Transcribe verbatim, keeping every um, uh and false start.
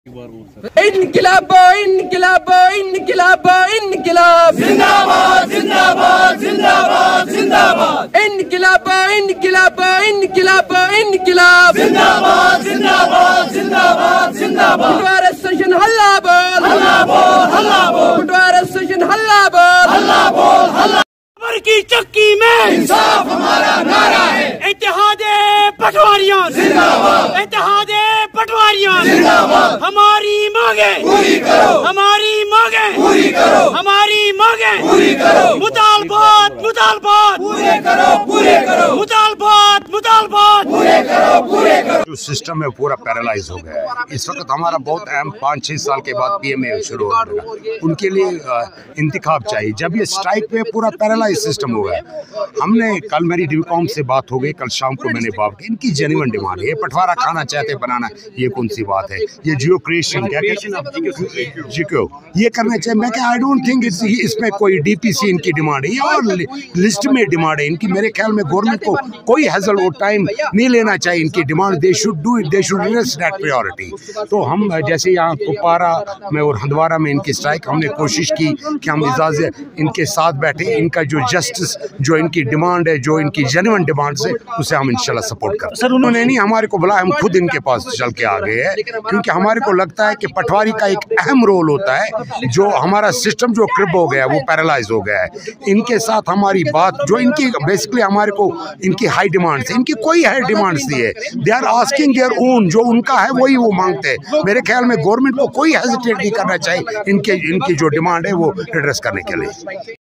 इनकिलाब इनकिलाब इनकिलाब इनकिलाब जिंदाबाद जिंदाबाद जिंदाबाद जिंदाबाद इनकिलाब इनकिलाब इनकिलाब इनकिलाब जिंदाबाद जिंदाबाद जिंदाबाद जिंदाबाद पटवारा स्टेशन हल्ला बोल हल्ला बोल हल्ला बोल पटवारा स्टेशन हल्ला बोल हल्ला बोल हल्ला खबर की चक्की में इंसाफ हमारा नारा है। इत्तेहादे पटवारियों जिंदाबाद इत्तेहादे पटवारियों जिंदाबाद हमारी मांगे पूरी करो हमारी मांगे पूरी करो हमारी मांगे पूरी करो मुतालबात मुतालबात पूरे करो पूरे करो मुतालबात मुतालबात पूरे करो पूरे करो। जो सिस्टम है पूरा पैरालाइज हो गया है। इस वक्त हमारा बहुत अहम पाँच छः साल के बाद पीएमए शुरू हो गया, उनके लिए इंतखाब चाहिए। जब ये स्ट्राइक पे पूरा पैरालाइज सिस्टम हो गया, हमने कल मेरी डिविकॉम से बात हो गई, कल शाम को मैंने बात की। इनकी जेन्युइन डिमांड है, ये पटवारा खाना चाहते बनाना, ये कौन सी बात है? ये जियो क्रिएशन क्या जियो ये करना चाहिए। मैं क्या आई डोंट थिंक इसमें कोई डीपीसी इनकी डिमांड है और लिस्ट में डिमांड है इनकी। मेरे ख्याल में गवर्नमेंट को कोई हैजल और टाइम नहीं लेना चाहिए इनकी demand. They should do it, they should rest that priority. तो हम जैसे यहाँ कुपवारा में और हंदवारा में इनकी स्ट्राइक, हमने कोशिश की कि हम इजाज़त इनके साथ बैठे, इनका जो जस्टिस जो इनकी डिमांड है, जो इनकी जेन्युइन डिमांड है, उसे हम इंशाल्लाह सपोर्ट करें। सर उन्होंने नहीं हमारे को बुलाया, हम खुद इनके पास चल के आ गए हैं, क्योंकि हमारे को लगता है कि पटवारी का एक अहम रोल होता है। जो हमारा सिस्टम जो क्रिप हो गया, वो पैरालाइज हो गया है। इनके साथ हमारी बात जो इनकी बेसिकली हमारे को इनकी हाई डिमांड्स है, इनकी कोई हाई डिमांड्स नहीं है। They are asking their own, जो उनका है वही वो मांगते हैं। मेरे ख्याल में गवर्नमेंट को कोई हेजिटेट नहीं करना चाहिए इनके इनकी जो डिमांड है वो एड्रेस करने के लिए।